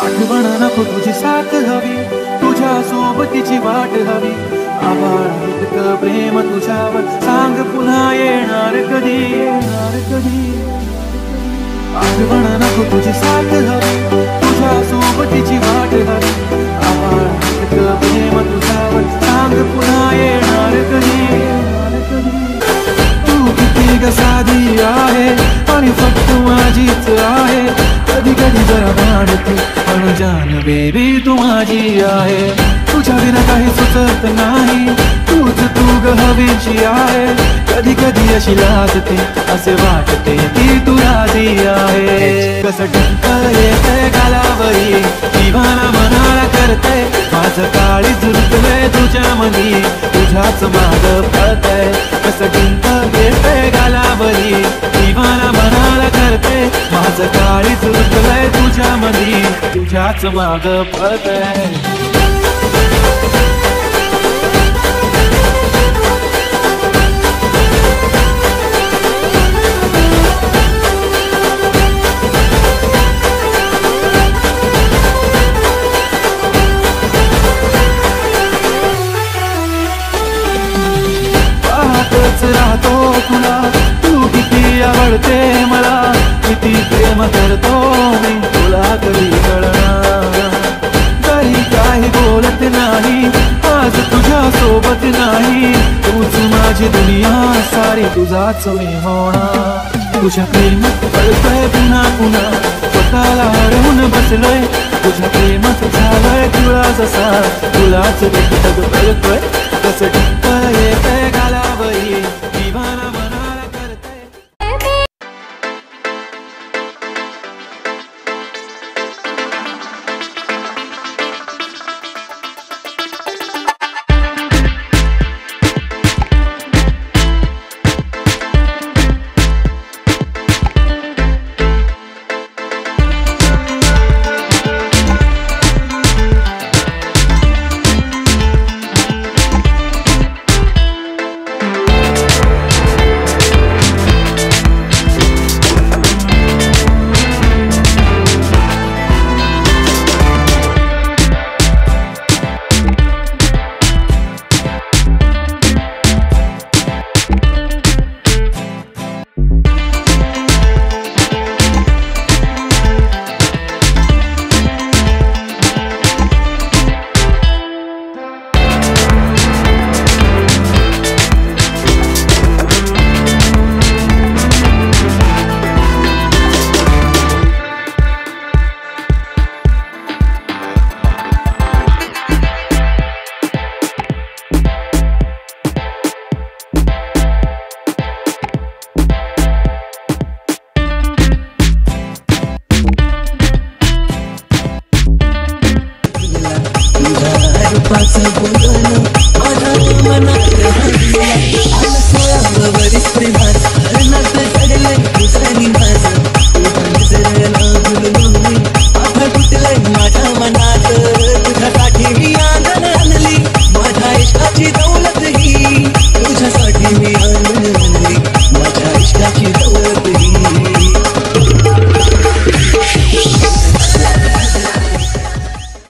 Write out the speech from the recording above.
आठवण नको तुझी साथ हवी, तुझ्या सोबतीची वाट हवी. आभाळ इतकं प्रेम तुझ्यावर, सांग पुन्हा येणार कधी, येणार कधी. आठवण नको तुझी साथ हवी, तुझ्या सोबतीची वाट हवी. आभाळ इतकं प्रेम तुझ्यावर, सांग पुन्हा येणार कधी, येणार कधी. तू किती ग साधी आहे आणि फक्त माझीच आहे. कधी कधी जरा वाढते पण जान बेबी तू माझी आहे. तुझ्या विना काही सुचत नाही, तूच तू ग हवीची आहे. कधी कधी अशी लाजते, असे वाटते की तू राजी आहे. कसं टंकल येते गालावरी, दिवाना मनाला करते. माझं काळी झुरतलंय तुझ्या मनी, तुझ्याच माग पळतंय. कसं टंकल येते गालावरी, दिवाना मनाला करते. माझं काळी झुरतलंय तुझ्या मनी, तुझ्याच माग पळतंय. राहतो तुला, तू किती आवडते मला, किती प्रेम करतो मी तुला कधी कळणार. तरी काही बोलत नाही, आज तुझ्या सोबत नाही. तूच माझी दुनिया सारी, तुझाच मी होणार. तुझ्या प्रेमात पडतोय पुन्हा पुन्हा, स्वतःला हरवून बसलोय. तुझ्या प्रेमात झालोय तुला जसा, तुलाच देखत पडतोय. कसं टिकता येतंय गाला